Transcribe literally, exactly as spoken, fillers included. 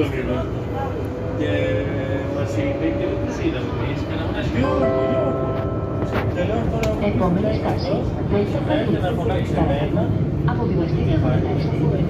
τον είδα. Και μας είπε και δεν τους είδαμε εμείς. Και να μας Γιώργο, Γιώργο. Και λέω τώρα, επόμενη στάση, δεν θα να φωνάξει εμένα. από τη Βασίλεια Βαρνέστη.